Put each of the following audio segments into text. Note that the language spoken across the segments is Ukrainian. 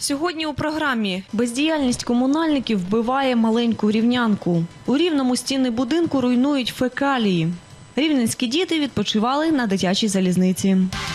Сьогодні у програмі «Бездіяльність комунальників вбиває маленьку рівнянку». У Рівному стіни будинку руйнують фекалії. Рівненські діти відпочивали на дитячій залізниці.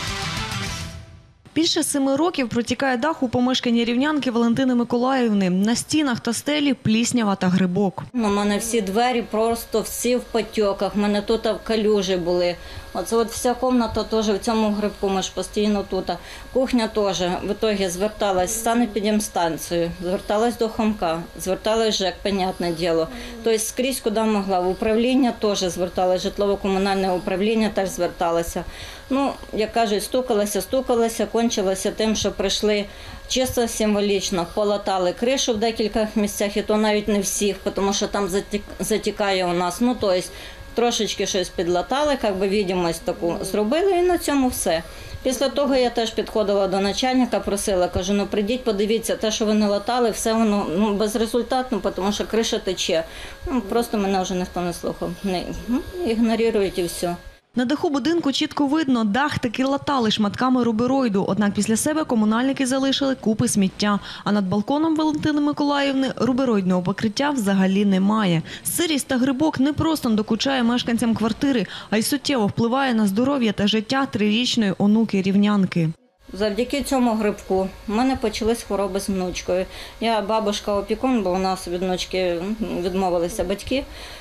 Більше 7 років протікає дах у помешканні рівнянки Валентини Миколаївни. На стінах та стелі пліснява та грибок. У мене всі двері просто всі в потьоках. У мене тут калюжі були. Оце вся кімната теж в цьому грибку, ми ж постійно тут. Кухня теж. В ітогі зверталась в санепідемстанцію, зверталась до Хомка, зверталась ЖЕК, понятне діло. Тобто скрізь, куди могла. В управління теж зверталась, житлово-комунальне управління теж зверталося. Ну, як кажуть, стукалася, кончилося тим, що прийшли чисто символічно, полатали кришу в декількох місцях, і то навіть не всіх, тому що там затікає у нас. Ну, тобто, трошечки щось підлатали, як би видимость таку зробили, і на цьому все. Після того я теж підходила до начальника, просила, кажу, ну прийдіть, подивіться, те, що ви не латали, все воно безрезультатно, тому що криша тече. Ну, просто мене вже ніхто не слухав, ігнорують і все. На даху будинку чітко видно, дах таки латали шматками рубероїду, однак після себе комунальники залишили купи сміття. А над балконом Валентини Миколаївни рубероїдного покриття взагалі немає. Сирість та грибок не просто докучає мешканцям квартири, а й суттєво впливає на здоров'я та життя 3-річної онуки рівнянки. Завдяки цьому грибку в мене почались хвороби з внучкою. Я бабушка-опікун, бо у нас від внучки відмовилися батьки.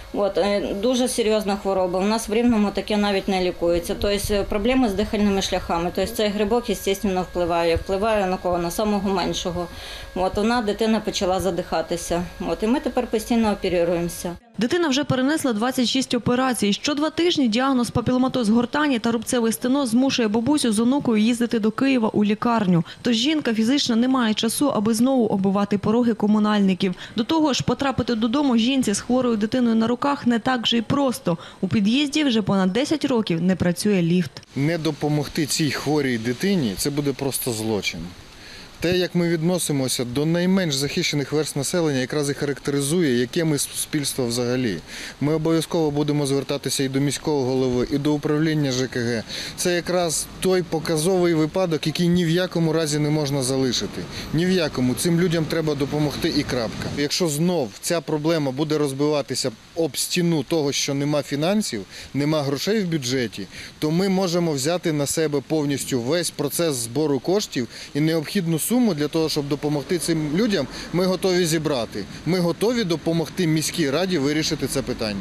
Дуже серйозна хвороба. У нас в Рівному таке навіть не лікується. Тобто проблеми з дихальними шляхами. Тобто цей грибок, звісно, впливає на кого? На самого меншого. Дитина почала задихатися. І ми тепер постійно оперуємося. Дитина вже перенесла 26 операцій. Що 2 тижні діагноз папіломатоз гортані та рубцевий стеноз змушує бабусю з онукою їздити до Києва у лікарню. Тож жінка фізично не має часу, аби знову оббивати пороги комунальників. До того ж, потрапити додому жінці з хворою дитиною на руках не так же й просто. У під'їзді вже понад 10 років не працює ліфт. Не допомогти цій хворій дитині – це буде просто злочин. Те, як ми відносимося до найменш захищених верств населення, якраз і характеризує, яке ми суспільство взагалі. Ми обов'язково будемо звертатися і до міського голови, і до управління ЖКГ. Це якраз той показовий випадок, який ні в якому разі не можна залишити. Ні в якому. Цим людям треба допомогти і крапка. Якщо знов ця проблема буде розбиватися об стіну того, що нема фінансів, нема грошей в бюджеті, то ми можемо взяти на себе повністю весь процес збору коштів і необхідну суму для того, щоб допомогти цим людям, ми готові зібрати. Ми готові допомогти міській раді вирішити це питання.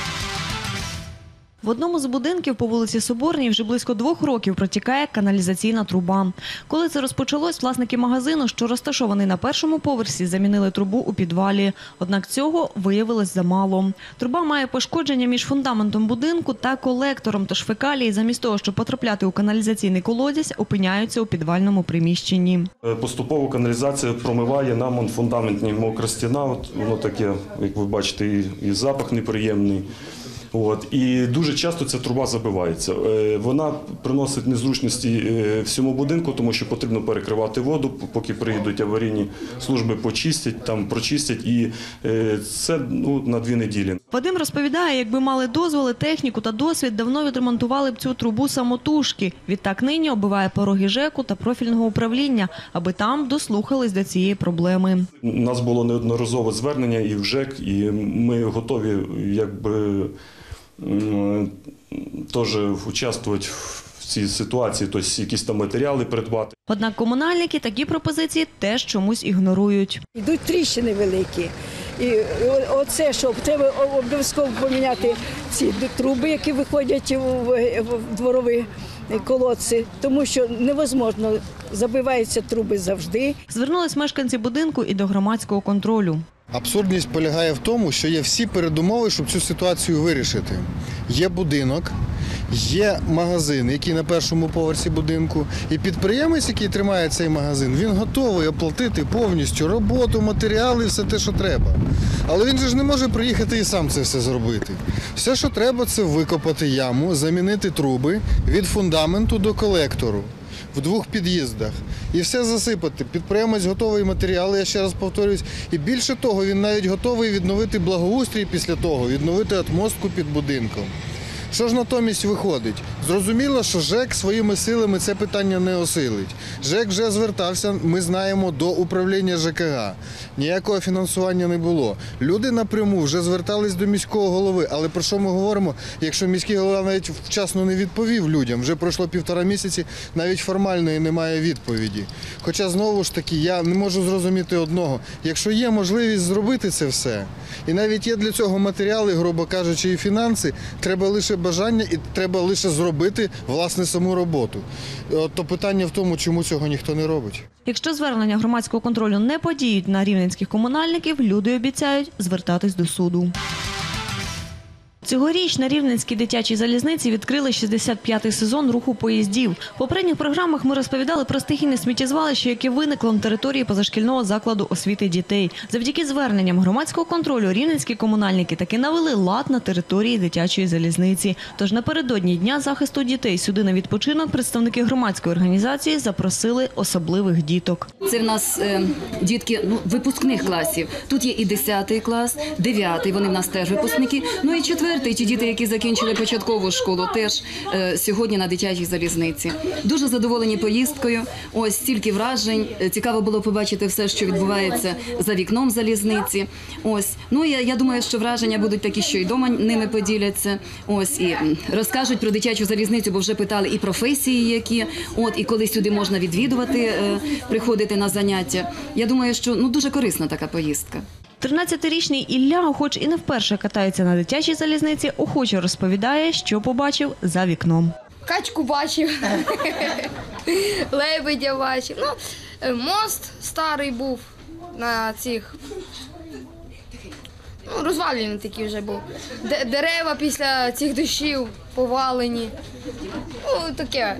В одному з будинків по вулиці Соборній вже близько 2 років протікає каналізаційна труба. Коли це розпочалось, власники магазину, що розташований на 1-му поверсі, замінили трубу у підвалі. Однак цього виявилось замало. Труба має пошкодження між фундаментом будинку та колектором, тож фекалії замість того, щоб потрапляти у каналізаційний колодязь, опиняються у підвальному приміщенні. Поступово каналізація промиває нам фундаментні мокра стіна, воно таке, як ви бачите, і запах неприємний. І дуже часто ця труба забивається. Вона приносить незручності всьому будинку, тому що потрібно перекривати воду, поки приїдуть аварійні служби, прочистять. І це на 2 неділі. Вадим розповідає, якби мали дозволи, техніку та досвід, давно відремонтували б цю трубу самотужки. Відтак нині оббиває пороги ЖЕКу та профільного управління, аби там дослухались до цієї проблеми. У нас було неодноразове звернення і в ЖЕК, і ми готові теж участвувати в цій ситуації, тобто якісь там матеріали придбати. Однак комунальники такі пропозиції теж чомусь ігнорують. Йдуть тріщини великі. І оце, що треба обов'язково поміняти ці труби, які виходять в дворові колодці, тому що невозможно, забиваються труби завжди. Звернулись мешканці будинку і до громадського контролю. Абсурдність полягає в тому, що є всі передумови, щоб цю ситуацію вирішити. Є будинок, є магазин, який на 1-му поверсі будинку, і підприємець, який тримає цей магазин, він готовий оплатити повністю роботу, матеріали, все те, що треба. Але він же ж не може приїхати і сам це все зробити. Все, що треба, це викопати яму, замінити труби від фундаменту до колектору в 2 під'їздах. І все засипати. Підприємець готовий матеріали, я ще раз повторюсь. І більше того, він навіть готовий відновити благоустрій після того, відновити отмостку під будинком. Що ж натомість виходить? Зрозуміло, що ЖЕК своїми силами це питання не осилить. ЖЕК вже звертався, ми знаємо, до управління ЖКГ. Ніякого фінансування не було. Люди напряму вже звертались до міського голови, але про що ми говоримо, якщо міський голова навіть вчасно не відповів людям, вже пройшло 1,5 місяці, навіть формальної немає відповіді. Хоча, знову ж таки, я не можу зрозуміти одного. Якщо є можливість зробити це все, і навіть є для цього матеріали, грубо кажучи, і фінанси, треба лише бажання і треба лише зробити, власне, саму роботу. То питання в тому, чому цього ніхто не робить. Якщо звернення громадського контролю не подіють на рівненських комунальників, люди обіцяють звертатись до суду. Цьогоріч на Рівненській дитячій залізниці відкрили 65-й сезон руху поїздів. В попередніх програмах ми розповідали про стихійне сміттєзвалище, яке виникло на території позашкільного закладу освіти дітей. Завдяки зверненням громадського контролю рівненські комунальники таки навели лад на території дитячої залізниці. Тож напередодні Дня захисту дітей сюди на відпочинок представники громадської організації запросили особливих діток. Це в нас дітки випускних класів. Тут є і 10 клас, 9, вони в нас теж випускники, ну і 4. Ті діти, які закінчили початкову школу, теж сьогодні на дитячій залізниці. Дуже задоволені поїздкою, ось стільки вражень. Цікаво було побачити все, що відбувається за вікном залізниці. Ось. Ну, я думаю, що враження будуть такі, що і вдома ними поділяться. Ось, і розкажуть про дитячу залізницю, бо вже питали і професії, які, і коли сюди можна відвідувати, приходити на заняття. Я думаю, що дуже корисна така поїздка. 13-річний Ілля, хоч і не вперше катається на дитячій залізниці, охоче розповідає, що побачив за вікном. Качку бачив, лебедя бачив. Мост старий був на цих. Розвалений такий вже був. Дерева після цих дощів повалені. Таке.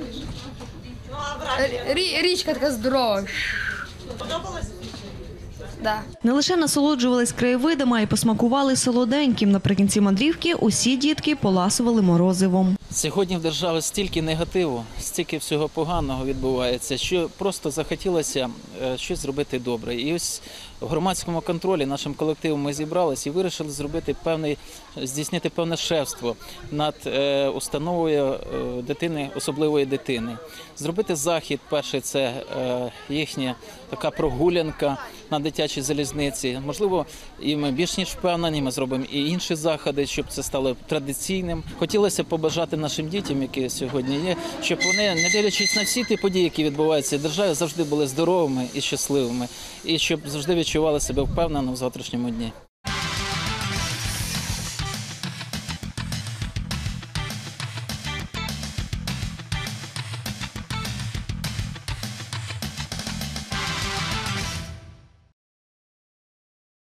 Річка така здорова. Подобалось? Да. Не лише насолоджувались краєвидами, а й посмакували солоденьким. Наприкінці мандрівки усі дітки поласували морозивом. Сьогодні в державі стільки негативу, стільки всього поганого відбувається, що просто захотілося щось зробити добре. І ось в громадському контролі нашим колективом ми зібралися і вирішили здійснити певне шефство над установою дитини, особливої дитини. Зробити захід, перший – це їхня така прогулянка на дитячій залізниці. Можливо, і ми більш ніж впевнені, ми зробимо і інші заходи, щоб це стало традиційним. Хотілося побажати нашим дітям, які сьогодні є, щоб вони, не дивлячись на всі ті події, які відбуваються в державі, завжди були здоровими і щасливими, і щоб завжди відчували себе впевнено в завтрашньому дні.